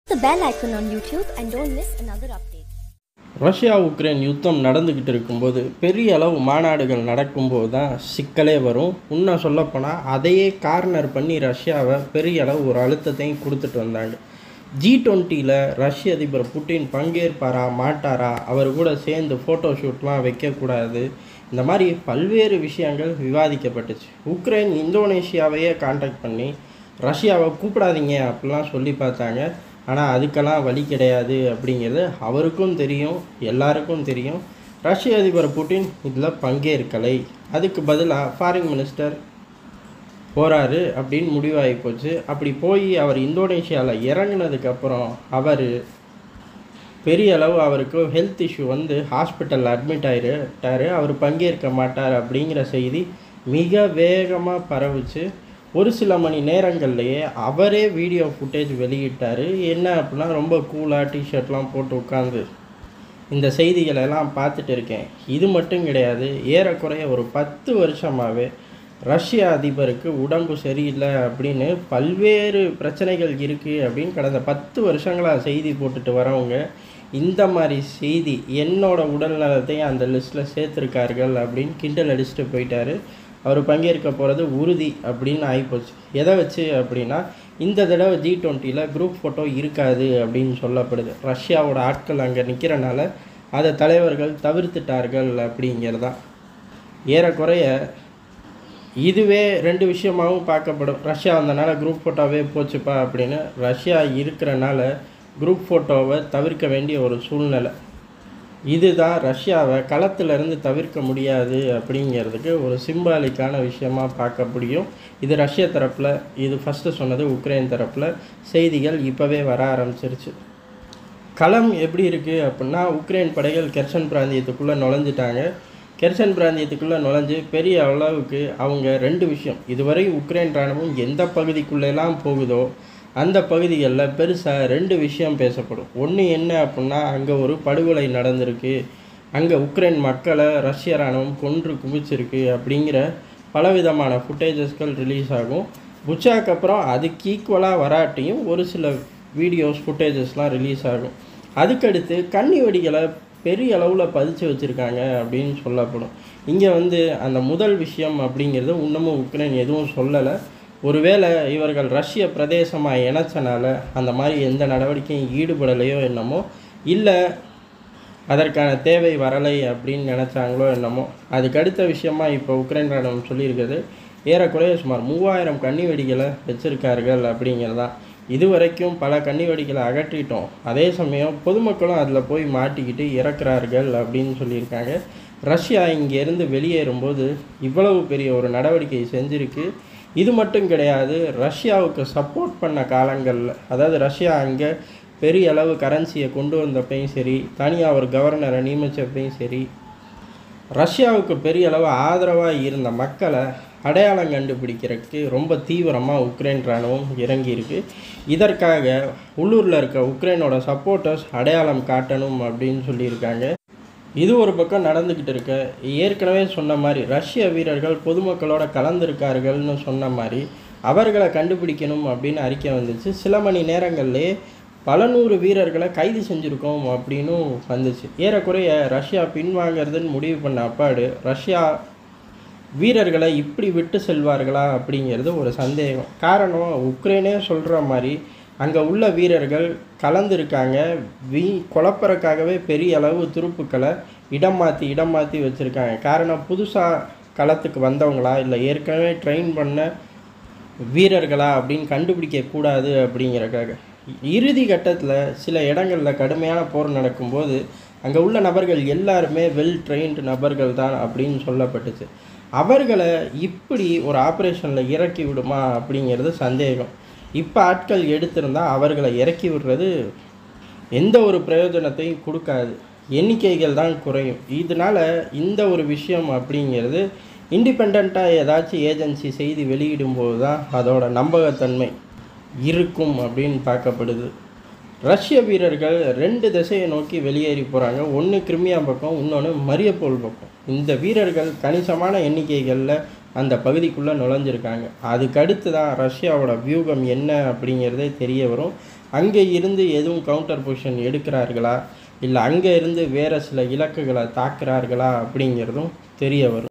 the bell icon on YouTube and don't miss another update. Russia Ukraine யுத்தம் நடந்துக்கிட்டு இருக்கும்போது பெரிய அளவு மாநாடுகள் நடக்கும்போது தான் சிக்கலே வரும். இன்னும் சொல்லப்போனால் அதையே கார்னர் பண்ணி ரஷ்யாவை பெரிய அளவு ஒரு அழுத்தத்தையும் கொடுத்துட்டு வந்தாங்க. G20ல் ரஷ்ய அதிபர் புட்டின் பங்கேற்பாரா மாட்டாரா, அவர் கூட சேர்ந்து ஃபோட்டோ ஷூட்லாம் வைக்கக்கூடாது, இந்த மாதிரி பல்வேறு விஷயங்கள் விவாதிக்கப்பட்டுச்சு. உக்ரைன் இந்தோனேஷியாவையே கான்டாக்ட் பண்ணி ரஷ்யாவை கூப்பிடாதீங்க அப்படிலாம் சொல்லி பார்த்தாங்க. ஆனால் அதுக்கெல்லாம் வழி கிடையாது அப்படிங்கிறது அவருக்கும் தெரியும், எல்லாருக்கும் தெரியும். ரஷ்ய அதிபர் புட்டின் இதில் பங்கேற்கலை, அதுக்கு பதிலாக ஃபாரின் மினிஸ்டர் போகிறாரு அப்படின்னு முடிவாகி போச்சு. அப்படி போய் அவர் இந்தோனேஷியாவில் இறங்கினதுக்கப்புறம் அவர் பெரிய அளவு அவருக்கு ஹெல்த் இஷ்யூ வந்து ஹாஸ்பிட்டலில் அட்மிட் ஆகிட்டார். அவர் பங்கேற்க மாட்டார் அப்படிங்கிற செய்தி மிக வேகமாக பரவுச்சு. ஒரு சில மணி நேரங்கள்லேயே அவரே வீடியோ ஃபுட்டேஜ் வெளியிட்டார். என்ன அப்படின்னா, ரொம்ப கூலாக டிஷர்ட்லாம் போட்டு உட்காந்து இந்த செய்திகளெல்லாம் பார்த்துட்டு இருக்கேன். இது மட்டும் கிடையாது, ஏறக்குறைய ஒரு 10 வருஷமாகவே ரஷ்ய அதிபருக்கு உடம்பு சரியில்லை அப்படின்னு பல்வேறு பிரச்சனைகள் இருக்குது அப்படின்னு கடந்த 10 வருஷங்களாக செய்தி போட்டுட்டு வரவங்க இந்த மாதிரி செய்தி என்னோட உடல் நலத்தையும் அந்த லிஸ்ட்டில் சேர்த்துருக்கார்கள் அப்படின்னு கிண்டல் அடிச்சுட்டு போயிட்டார். அவர் பங்கேற்க போகிறது உறுதி அப்படின்னு ஆகிப்போச்சு. எதை வச்சு அப்படின்னா, இந்த தடவை G20ல் குரூப் ஃபோட்டோ இருக்காது அப்படின்னு சொல்லப்படுது. ரஷ்யாவோட ஆட்கள் அங்கே நிற்கிறனால அதை தலைவர்கள் தவிர்த்துட்டார்கள் அப்படிங்கிறதான். ஏறக்குறைய இதுவே 2 விஷயமாகவும் பார்க்கப்படும். ரஷ்யா வந்தனால குரூப் ஃபோட்டோவே போச்சுப்பா அப்படின்னு, ரஷ்யா இருக்கிறனால குரூப் ஃபோட்டோவை தவிர்க்க வேண்டிய ஒரு சூழ்நிலை. இதுதான் ரஷ்யாவை களத்திலிருந்து தவிர்க்க முடியாது அப்படிங்கிறதுக்கு ஒரு சிம்பாலிக்கான விஷயமாக பார்க்க முடியும். இது ரஷ்ய தரப்பில், இது ஃபஸ்ட்டு சொன்னது உக்ரைன் தரப்பில் செய்திகள் இப்போவே வர ஆரம்பிச்சிருச்சு. களம் எப்படி இருக்குது அப்படின்னா, உக்ரைன் படைகள் கெர்சன் பிராந்தியத்துக்குள்ளே நுழைஞ்சிட்டாங்க. கெர்சன் பிராந்தியத்துக்குள்ளே நுழைஞ்சு பெரிய அளவுக்கு அவங்க 2 விஷயம், இதுவரை உக்ரைன் இராணுவம் எந்த பகுதிக்குள்ளெல்லாம் போகுதோ அந்த பகுதிகளில் பெருசாக 2 விஷயம் பேசப்படும். ஒன்று என்ன அப்படின்னா, அங்கே ஒரு படுகொலை நடந்திருக்கு, அங்கே உக்ரைன் மக்களை ரஷ்ய இராணுவம் கொன்று குவிச்சிருக்கு அப்படிங்கிற பலவிதமான ஃபுட்டேஜஸ்கள் ரிலீஸ் ஆகும். புச்சாக்கு அப்புறம் அதுக்கு ஈக்குவலாக வராட்டியும் ஒரு சில வீடியோஸ் ஃபுட்டேஜஸ்லாம் ரிலீஸ் ஆகும். அதுக்கடுத்து கன்னி வெடிகளை பெரிய அளவில் பதிச்சு வச்சுருக்காங்க அப்படின்னு சொல்லப்படும். இங்கே அந்த முதல் விஷயம் அப்படிங்கிறது இன்னமும் உக்ரைன் எதுவும் சொல்லலை. ஒருவேளை இவர்கள் ரஷ்ய பிரதேசமாக இணைச்சனால அந்த மாதிரி எந்த நடவடிக்கையும் ஈடுபடலையோ என்னமோ, இல்லை அதற்கான தேவை வரலை அப்படின்னு நினச்சாங்களோ என்னமோ. அதுக்கு அடுத்த விஷயமாக இப்போ உக்ரைன் ராணுவம் சொல்லியிருக்கிறது, ஏறக்குறைய சுமார் 3000 கன்னி வெடிகளை வச்சுருக்கார்கள் அப்படிங்கிறதான். இதுவரைக்கும் பல கன்னி வெடிகளை அகற்றிட்டோம், அதே சமயம் பொதுமக்களும் அதில் போய் மாட்டிக்கிட்டு இறக்குறார்கள் அப்படின்னு சொல்லியிருக்காங்க. ரஷ்யா இங்கேருந்து வெளியேறும்போது இவ்வளவு பெரிய ஒரு நடவடிக்கை செஞ்சுருக்கு. இது மட்டும் கிடையாது, ரஷ்யாவுக்கு சப்போர்ட் பண்ண காலங்களில், அதாவது ரஷ்யா அங்கே பெரிய அளவு கரன்சியை கொண்டு வந்தப்பையும் சரி, தனியாக ஒரு கவர்னரை நியமித்தப்பையும் சரி, ரஷ்யாவுக்கு பெரிய அளவு ஆதரவாக இருந்த மக்களை அடையாளம் கண்டுபிடிக்கிறதுக்கு ரொம்ப தீவிரமாக உக்ரைன் இராணுவம் இறங்கியிருக்கு. இதற்காக உள்ளூரில் இருக்க உக்ரைனோட சப்போர்ட்டர்ஸ் அடையாளம் காட்டணும் அப்படின்னு சொல்லியிருக்காங்க. இது ஒரு பக்கம் நடந்துக்கிட்டு இருக்க, ஏற்கனவே சொன்ன மாதிரி ரஷ்ய வீரர்கள் பொதுமக்களோட கலந்துருக்கார்கள்னு சொன்ன மாதிரி அவர்களை கண்டுபிடிக்கணும் அப்படின்னு அறிக்கை வந்துச்சு. சில மணி நேரங்கள்லேயே பல 100 வீரர்களை கைது செஞ்சுருக்கோம் அப்படின்னு வந்துச்சு. ஏறக்குறைய ரஷ்யா பின்வாங்கிறதுன்னு முடிவு பண்ண அப்பாடு ரஷ்யா வீரர்களை இப்படி விட்டு செல்வார்களா அப்படிங்கிறது ஒரு சந்தேகம். காரணம், உக்ரைனே சொல்கிற மாதிரி அங்கே உள்ள வீரர்கள் கலந்துருக்காங்க. குழப்பறக்காகவே பெரிய அளவு துருப்புக்களை இடம் மாற்றி வச்சுருக்காங்க. காரணம், புதுசாக களத்துக்கு வந்தவங்களா இல்லை ஏற்கனவே ட்ரெயின் பண்ண வீரர்களா அப்படின்னு கண்டுபிடிக்கக்கூடாது அப்படிங்கிறக்காக. இறுதி கட்டத்தில் சில இடங்களில் கடுமையான போர் நடக்கும்போது அங்கே உள்ள நபர்கள் எல்லாருமே வெல் ட்ரெயின்டு நபர்கள் தான் அப்படின்னு சொல்லப்பட்டுச்சு. அவர்களை இப்படி ஒரு ஆப்ரேஷனில் இறக்கி விடுமா அப்படிங்கிறது சந்தேகம். இப்போ ஆட்கள் எடுத்திருந்தால் அவர்களை இறக்கி விடுறது எந்த ஒரு பிரயோஜனத்தையும் கொடுக்காது, எண்ணிக்கைகள் தான் குறையும். இதனால் இந்த ஒரு விஷயம் அப்படிங்கிறது இண்டிபெண்ட்டாக ஏதாச்சும் ஏஜென்சி செய்தி வெளியிடும்போது தான் அதோட நம்பகத்தன்மை இருக்கும் அப்படின்னு பார்க்கப்படுது. ரஷ்ய வீரர்கள் 2 திசையை நோக்கி வெளியேறி போகிறாங்க. ஒன்று கிரிமியா பக்கம், இன்னொன்று மரியப்போல் பக்கம். இந்த வீரர்கள் கணிசமான எண்ணிக்கைகளில் அந்த பகுதிக்குள்ளே நுழைஞ்சிருக்காங்க. அதுக்கடுத்து தான் ரஷ்யாவோட வியூகம் என்ன அப்படிங்கிறதே தெரிய வரும். அங்கே இருந்து எதுவும் கவுண்டர் பொசிஷன் எடுக்கிறார்களா, இல்லை அங்கே இருந்து வேறு சில இலக்குகளை தாக்குறார்களா அப்படிங்கிறதும் தெரிய வரும்.